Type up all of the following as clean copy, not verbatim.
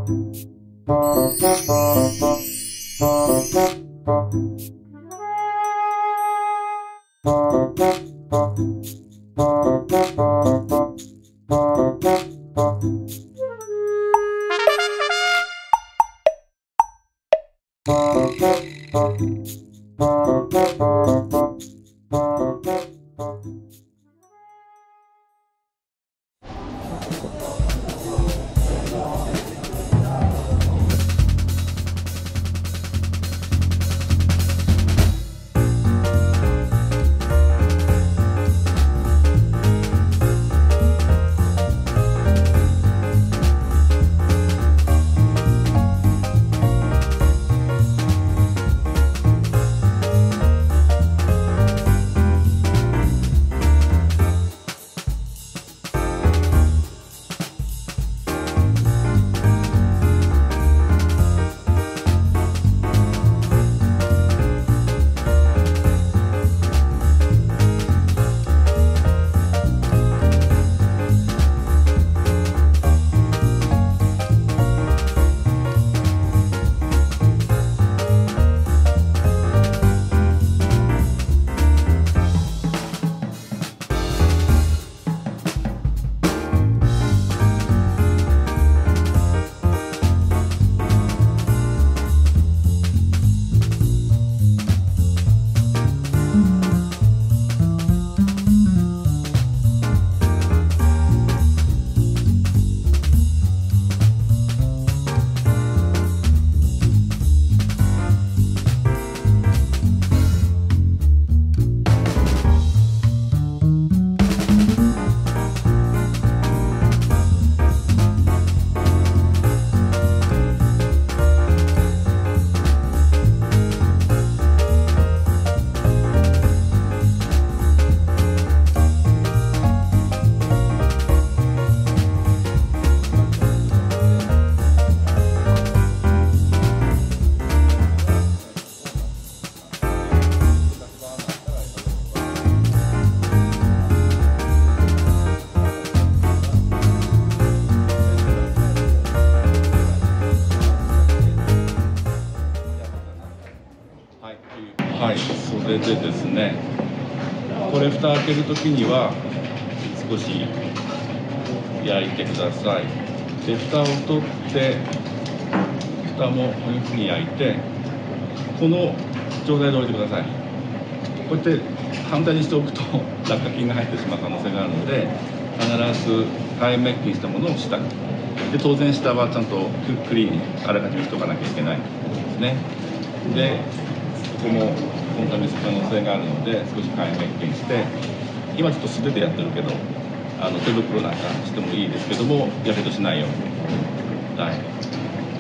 はい、それでですね、これ蓋開けるときには少し焼いてください。で、蓋を取って蓋もこういうふうに焼いて、この状態で置いてください。こうやって反対にしておくと落下菌が入ってしまう可能性があるので、必ず耐滅菌したものを下に。で、当然下はちゃんとクリーンにあらかじめしておかなきゃいけないですね。で、ここもコンタミする可能性があるので少し耐滅菌して、今ちょっと素手でやってるけど手袋なんかしてもいいですけども、やけどしないように。はい、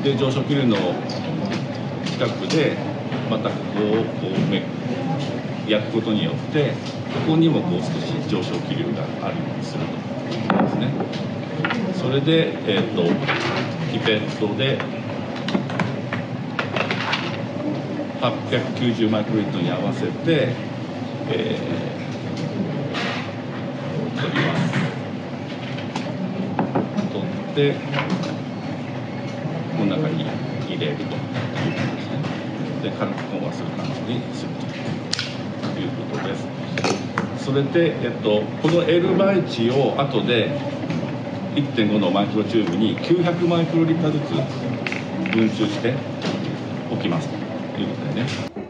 で、上昇気流の近くでまたここをこう焼くことによって、ここにもこう少し上昇気流があるようにするということですね。それで、ピペットで890マイクロリットルに合わせて、取ります。取ってこの中に入れるということですね。で、軽く混和する感じにするということです。それで、この L 媒地を後で1.5 のマイクロチューブに900マイクロリッターずつ分注しておきますということでね。